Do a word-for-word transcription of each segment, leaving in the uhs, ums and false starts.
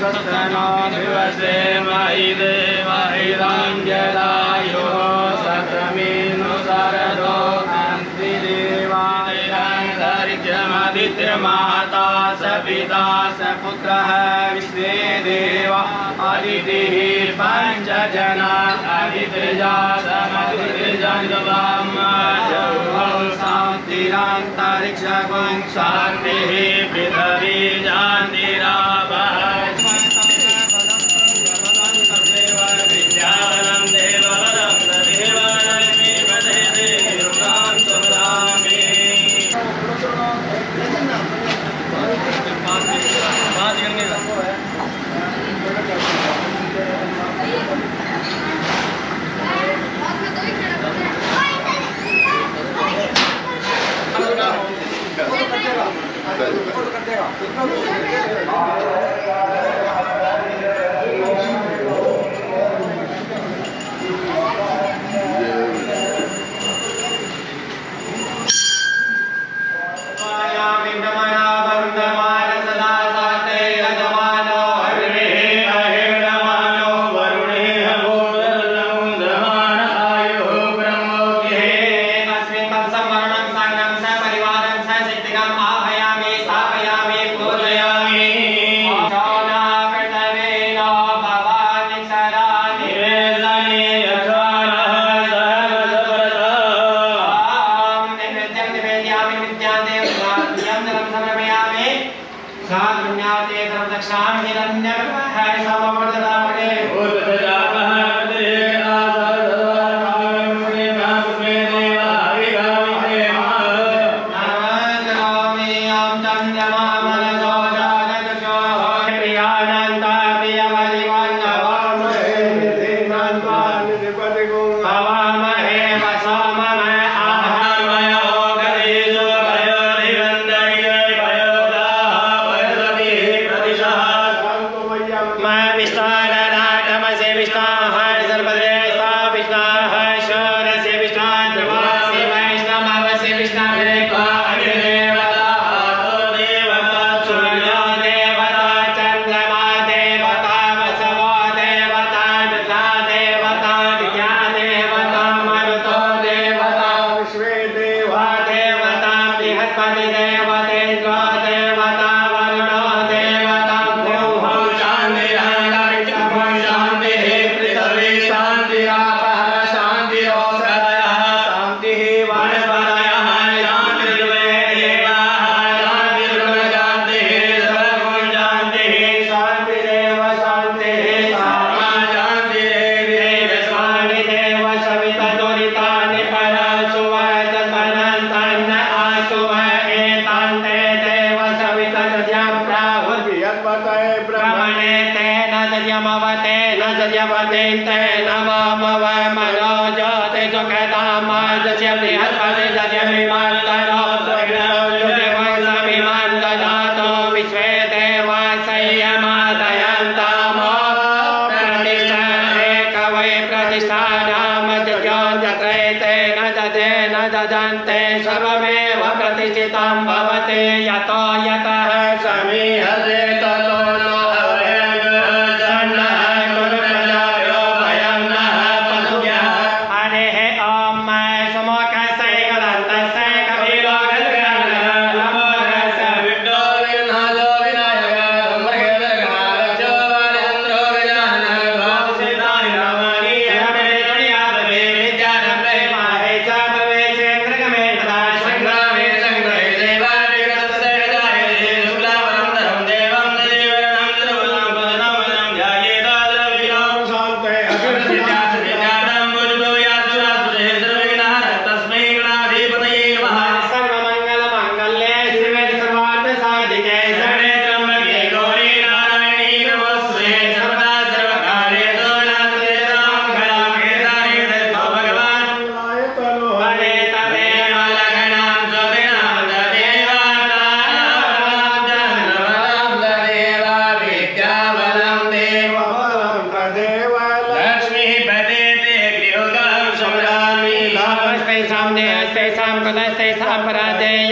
No दिवसे महि देवहिरञ्जलायो सतमीनु शरदो कान्ति देवादित्यमाता स पिता स पुत्रः विश्वे देव अदितिः पञ्चजना अदितिजातमदितिजन्वामजौ शान्तिरन्तरिक्षगुं शान्तिः पृथिवी शान्तिरापः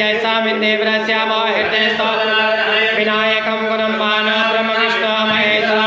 विनायकं गुणं मान ब्रह्म विष्णु महेश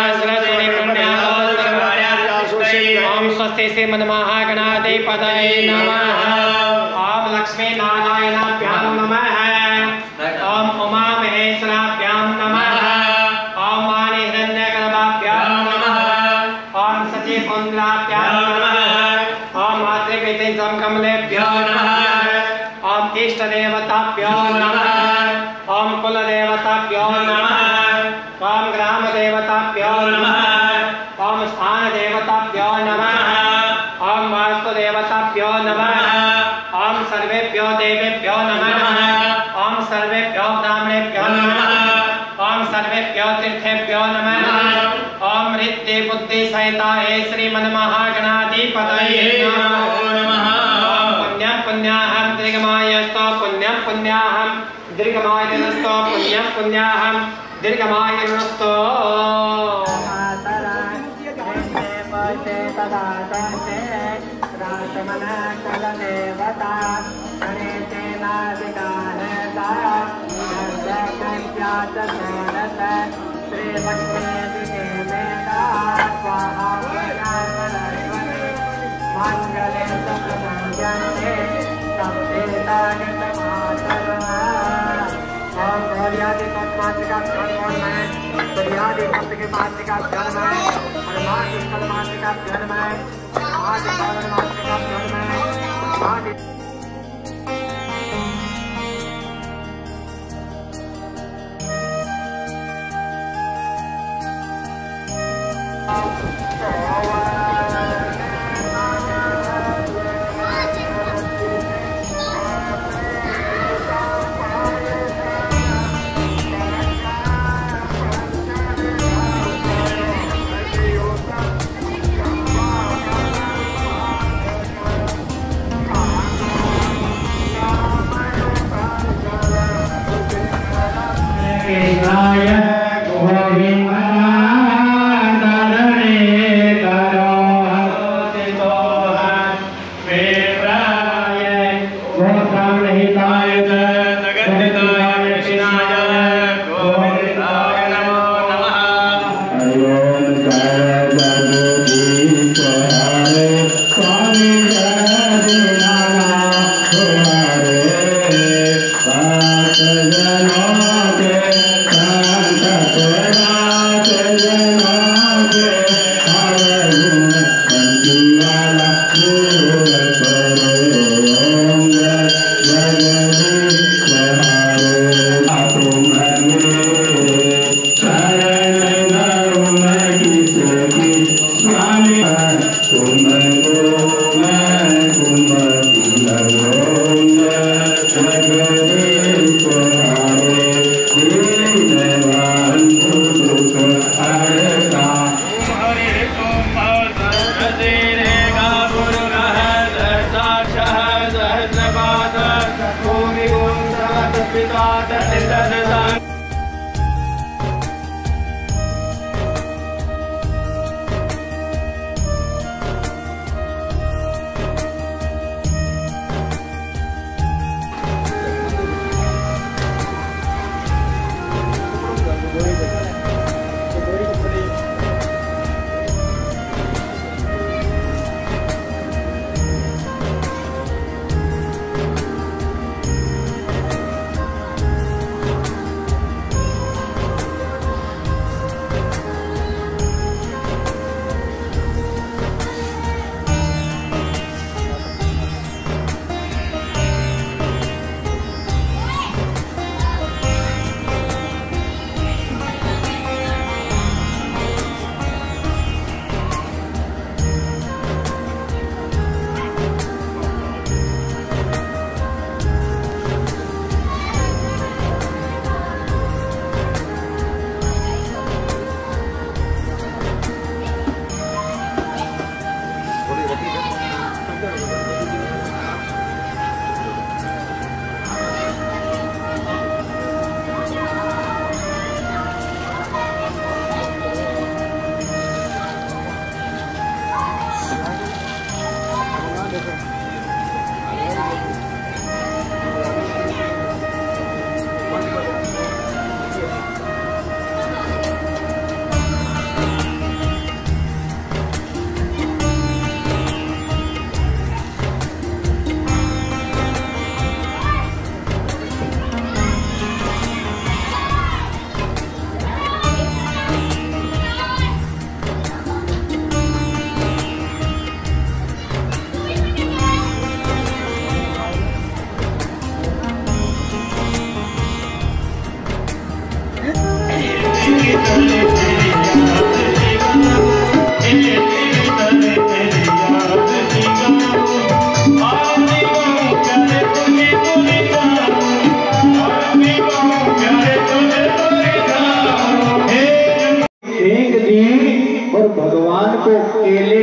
श्रीमन्महागणाधिपतये नमः। ओम लक्ष्मी नारायणाभ्यां नमः। ओम उमा महेश्वराभ्यां नमः। ओम वाणी हिरण्यगर्भाभ्यां नमः। ओम सचिपुंद्राभ्यां नमः। ओम मातृपितृ कमलेभ्यो नमः। ओम इष्टदेवताभ्यो नमः। ओम कुलदेवताभ्यो नमः। ओम ग्रामदेवताभ्यो नमः। ओम स्थानदेवताभ्यो नमः। ओम वास्तुदेवताभ्यो नमः। ओम सर्वेभ्यो देवेभ्यो नमः। ओम सर्वेभ्यो ब्राह्मणेभ्यो नमः। ओम सर्वेभ्यो तीर्थेभ्यो नमः। ओम रिद्धि बुद्धि सहिताय श्रीमन्महागणाधिपतये नमः। पुण्यं पुण्याहं दीर्घमायस्तो पुण्यं पुण्याहं दीर्घमायुरस्तो पुण्यं पुण्याहं दीर्घमायुरस्तो।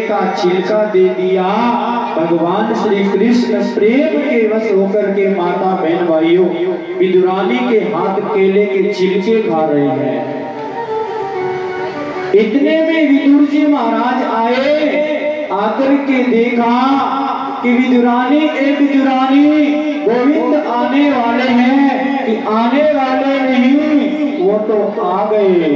का छिलका दे दिया। भगवान श्री कृष्ण प्रेम के वश होकर के माता बहन भाइयों विदुरानी के हाथ केले के छिलके खा रहे हैं। इतने में विदुर जी महाराज आए, आकर के देखा कि विदुरानी ए विदुरानी गोविंद आने वाले हैं, कि आने वाले नहीं वो तो आ गए,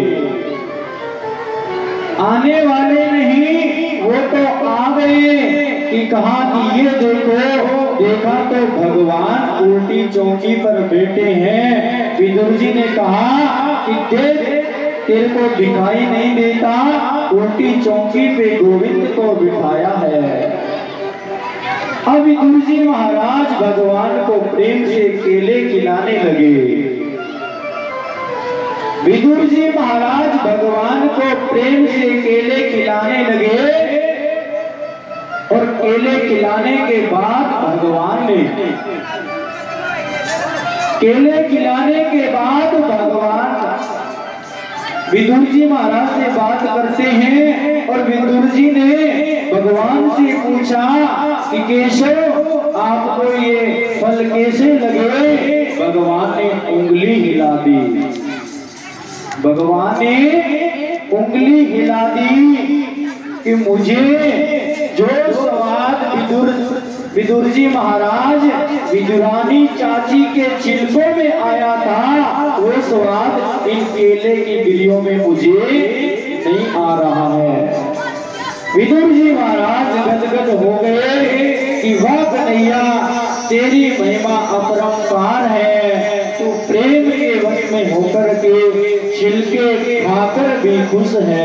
आने वाले नहीं वो तो आ गए। कि कहा कि ये देखो, देखा तो भगवान उल्टी चौकी पर बैठे हैं। विदुर जी ने कहा कि देख तेरे को दिखाई नहीं देता, उल्टी चौकी पे गोविंद को बिठाया है। अब विदुर जी महाराज भगवान को प्रेम से केले खिलाने लगे। विदुर जी महाराज भगवान को प्रेम से केले खिलाने लगे और केले खिलाने के बाद भगवान ने केले खिलाने के बाद भगवान विदुर जी महाराज से बात करते हैं और विदुर जी ने भगवान से पूछा कि केशव आपको ये फल कैसे लगे? भगवान ने उंगली हिला दी। भगवान ने उंगली हिला दी कि मुझे जो स्वाद विदुर विदुर जी महाराज विदुरानी चाची के छिलकों में आया था, वो स्वाद इन केले की गिरियों में मुझे नहीं आ रहा है। विदुर जी महाराज गदगद हो गए कि वाह कन्हैया तेरी महिमा अपरंपार है, तू प्रेम के वश में होकर के छिलके खाकर भी खुश है।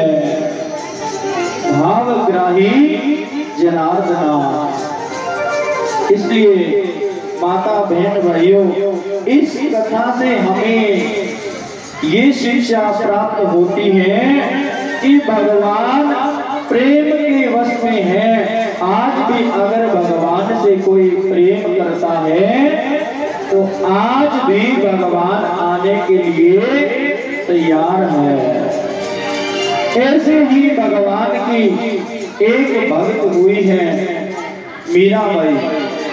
भावग्राही जनार्दना। इसलिए माता बहन भाइयों इस कथा से हमें ये शिक्षा प्राप्त होती है कि भगवान प्रेम के वश में है। आज भी अगर भगवान से कोई प्रेम करता है तो आज भी भगवान आने के लिए तैयार है। ऐसे ही भगवान की एक भक्त हुई है मीराबाई।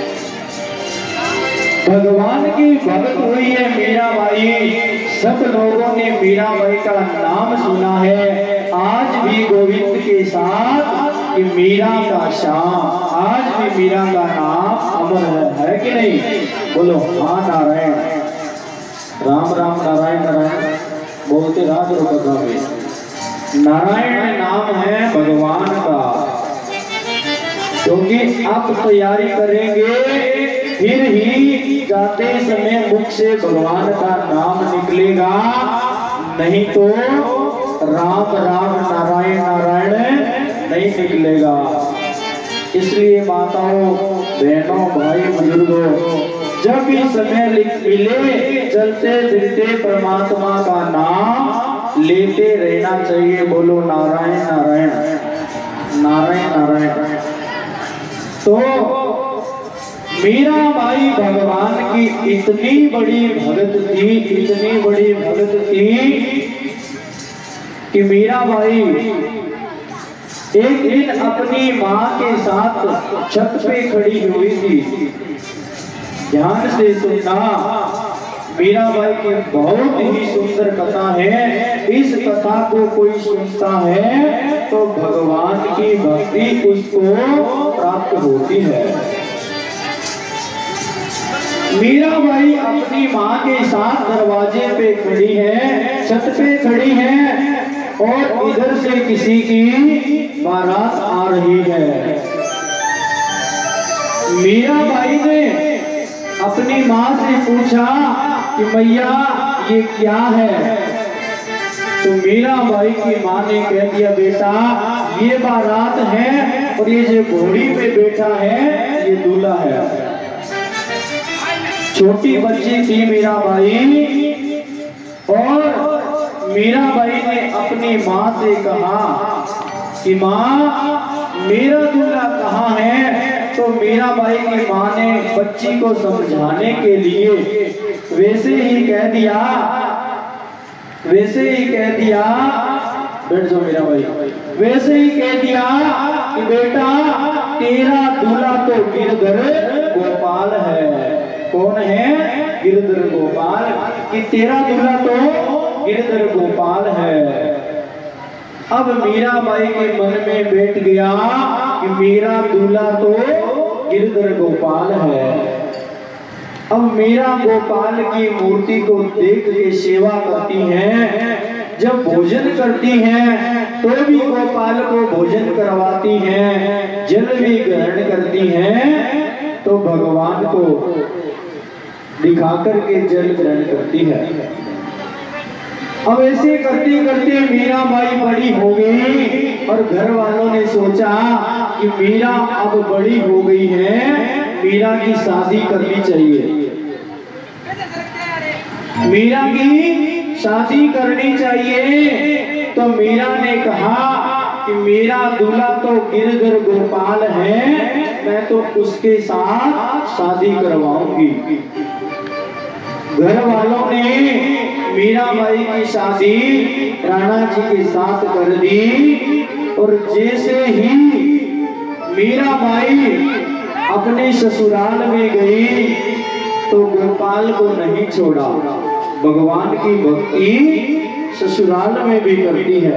भगवान की भक्त हुई है मीराबाई। सब लोगों ने मीराबाई का नाम सुना है। आज भी गोविंद के साथ ये मीरा का शाम, आज भी मीरा का नाम अमर है, है कि नहीं? बोलो हाँ नारायण। राम राम नारायण नारायण बोलते राज कथा में नारायण नाम है भगवान का। क्योंकि आप तैयारी करेंगे फिर ही जाते समय मुख से भगवान का नाम निकलेगा, नहीं तो राम राम नारायण नारायण नहीं निकलेगा। इसलिए माताओं बहनों भाई बुजुर्गों जब भी समय मिले चलते फिरते परमात्मा का नाम लेते रहना चाहिए। बोलो नारायण नारायण नारायण नारायण। तो मीराबाई भगवान की इतनी बड़ी भगत थी, इतनी बड़ी भगत थी कि मीराबाई एक दिन अपनी माँ के साथ छत पे खड़ी हुई थी। ध्यान से सुनना, मीराबाई की बहुत ही सुंदर कथा है। इस कथा को कोई सुनता है तो भगवान की भक्ति उसको प्राप्त होती है। मीराबाई अपनी माँ के साथ दरवाजे पे खड़ी है, छत पे खड़ी है और इधर से किसी की बारात आ रही है। मीराबाई ने अपनी माँ से पूछा कि मैया ये क्या है? तो मीराबाई की माँ ने कह दिया बेटा ये बारात है और ये जो घोड़ी पे बैठा है ये दूल्हा है। छोटी बच्ची थी मीराबाई और मीराबाई ने अपनी माँ से कहा कि माँ मेरा दूल्हा कहाँ है? तो मीराबाई की माँ ने बच्ची को समझाने के लिए वैसे ही कह दिया वैसे ही कह दिया बैठ जाओ मीराबाई, वैसे ही कह दिया कि बेटा तेरा दूल्हा तो गिरधर गोपाल है। कौन है? गिरधर गोपाल। कि तेरा दूल्हा तो गिरधर गोपाल है। अब मीराबाई के मन में बैठ गया कि मेरा दूल्हा तो गिरधर गोपाल है। अब मीरा गोपाल की मूर्ति को देख के सेवा करती हैं। जब भोजन करती हैं तो भी गोपाल को भोजन करवाती हैं, जल भी ग्रहण करती हैं तो भगवान को दिखाकर के जल ग्रहण करती है। अब ऐसे करते करते मीराबाई बड़ी हो गई और घर वालों ने सोचा कि मीरा अब बड़ी हो गई है, मीरा की शादी करनी चाहिए। मीरा की शादी करनी चाहिए। तो मीरा ने कहा कि मेरा दूल्हा तो गिरधर गोपाल है, मैं तो उसके साथ शादी करवाऊंगी। घर वालों ने मीराबाई की शादी राणा जी के साथ कर दी। और जैसे ही मीराबाई अपने ससुराल में गई तो गोपाल को नहीं छोड़ा। भगवान की भक्ति ससुराल में भी करती है।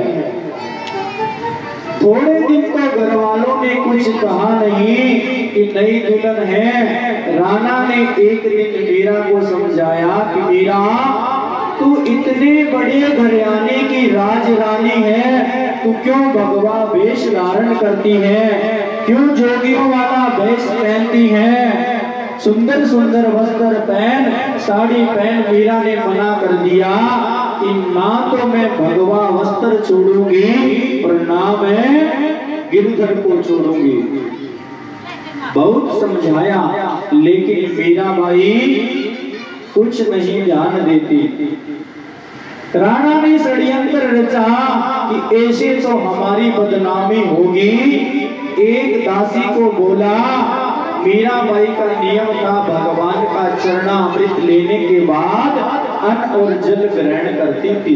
थोड़े दिन तो घर वालों ने कुछ कहा नहीं कि नई दुल्हन है। राणा ने एक दिन मीरा को समझाया कि मीरा तू इतने बड़े घराने की राज रानी है, तू क्यों भगवा वेश धारण करती है, क्यों जोगियों वाला वेश पहनती है, सुंदर सुंदर वस्त्र पहन, साड़ी पहन। मीरा ने मना कर दिया कि ना तो मैं भगवा वस्त्र छोड़ूंगी और ना मैं गिरधर को छोड़ूंगी। बहुत समझाया लेकिन मीराबाई कुछ नहीं ध्यान देती। राणा ने षड्यंत्र रचा कि ऐसे तो हमारी बदनामी होगी। एक दासी को बोला, मीराबाई का नियम था भगवान का चरणामृत लेने के बाद अन्न और जल ग्रहण करती थी।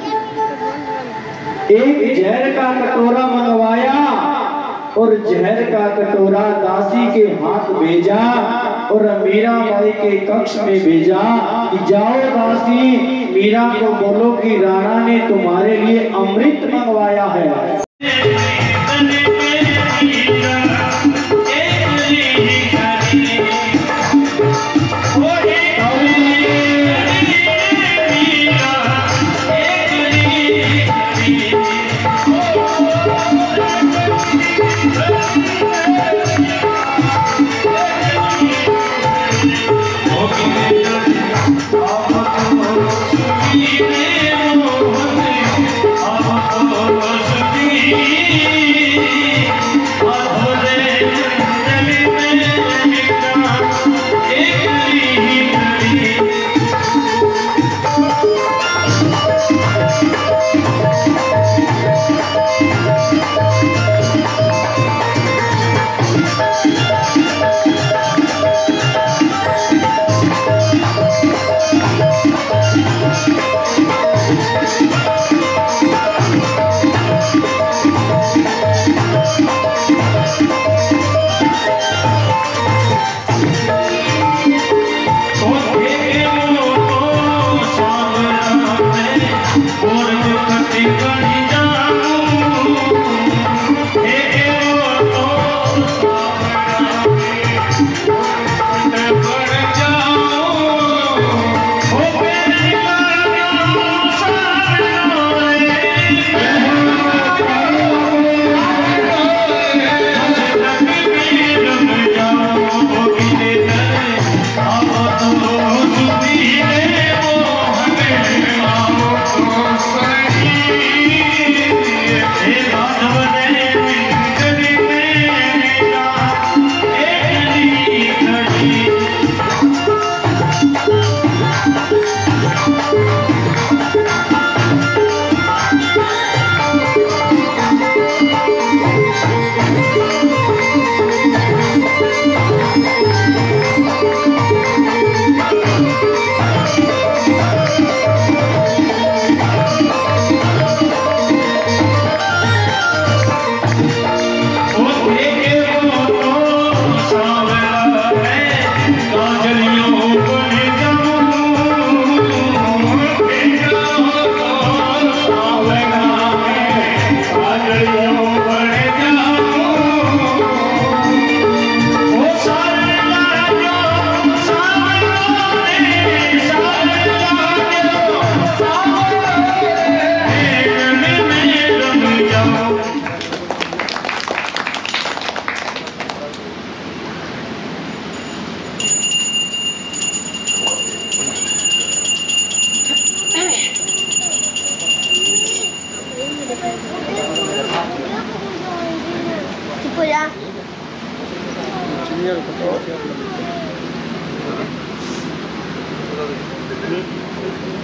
एक जहर का कटोरा मंगवाया और जहर का कटोरा दासी के हाथ भेजा और मीराबाई के कक्ष में भेजा कि जाओ दासी, मीरा को बोलो कि राणा ने तुम्हारे लिए अमृत मंगवाया है।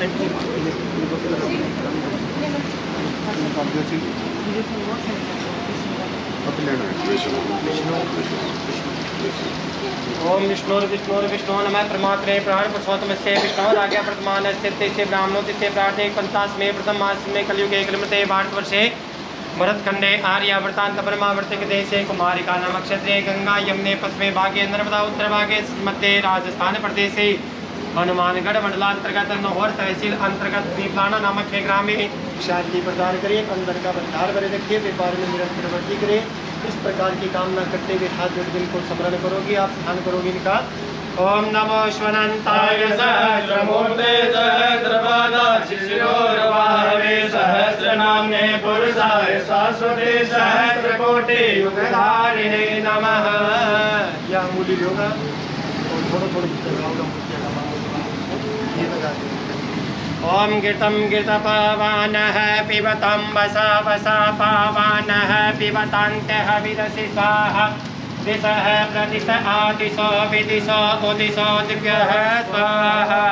ओम विष्णु विष्णु विष्णु नमः परमात्मे प्राण पुरुषोत्तम से विष्णु आज्ञा वर्तमान स्थित से ब्राह्मणों से प्रार्थने पंचाश में प्रथम मास में कलयुग एक मृते भारत वर्षे भरतखंडे आर्यावर्तांत परमावर्तिक देशे कुमारिका नाम क्षत्रिय गंगा यमुने पश्चिमे भागे नर्मदा उत्तर भागे मध्य राजस्थान प्रदेशे हनुमानगढ़ मंडलांतर्गत नौहर तहसील अंतर्गत दीपलाना नामक के ग्राम में शांति प्रदान करिए, अंदर का भंडार भरे रखिए, व्यापार में निरंतर वृद्धि करे। इस प्रकार की कामना करते हुए हाथ जोड़ दिन को स्मरण करोगे, आप ध्यान करोगे इनका। ओम नमो श्वनंताय सहस्रमूर्ते सहस्रपादाय शिशिरोर्वाहवे सहस्रनाम्ने पुरुषाय शाश्वते सहस्रकोटि युगधारिणे नमः। या अंगुली होगा और थोड़ा थोड़ा ये लगा दे। ओम गिरतम गिरत पावानः पिबतं वसा वसा पावानः पिबतान्त्यः विदसि स्वाहा दिशः प्रदिश आदिशो विदिशो उदिशो दिव्यः स्वाहा।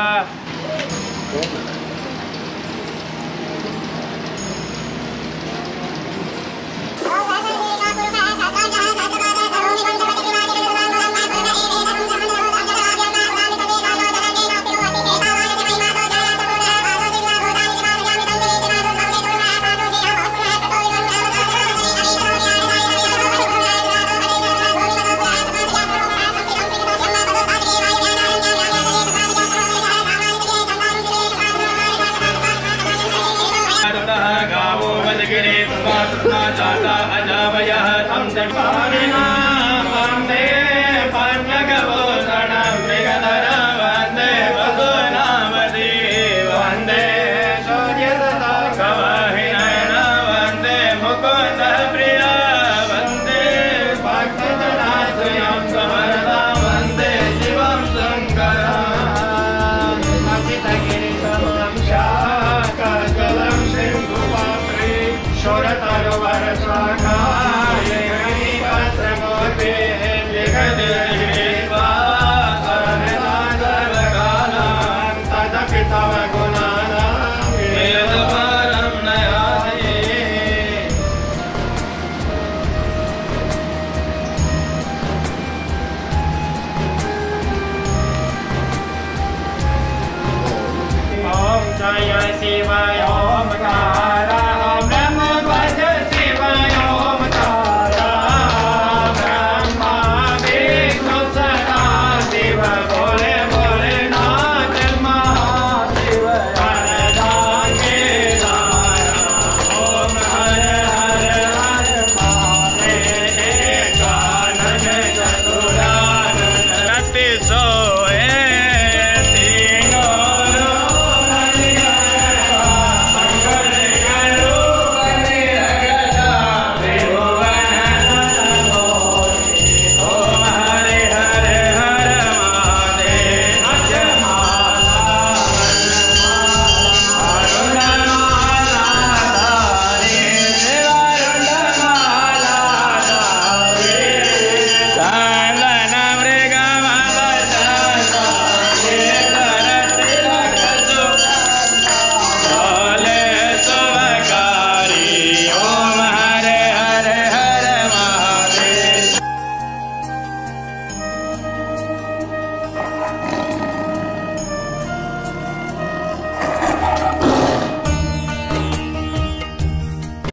जाता अजावयः तं चट्टारिणा वन्दे पन्नगभूषणं मृगधरं वन्दे वसुनामति वन्दे सूर्यतताकवाहिनयनं वन्दे मुकुन्दप्रिया वन्दे भक्तजनाश्रयं समरदा वन्दे शिवं शङ्करम् असितगिरिसमं शाकजलं सिन्धुपात्रे शोरतरुवरशाखाय हरिपत्रमूर्ते लिखितदेवा सर्वकालां तदपि तव गुणानां वेदपारं नयामि। ॐ जय शिवाय ओम